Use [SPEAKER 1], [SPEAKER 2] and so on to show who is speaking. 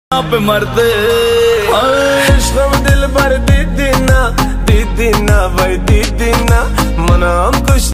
[SPEAKER 1] पे मरते
[SPEAKER 2] दिल भर दीदी ना भाई दीदी ना मना हम कुछ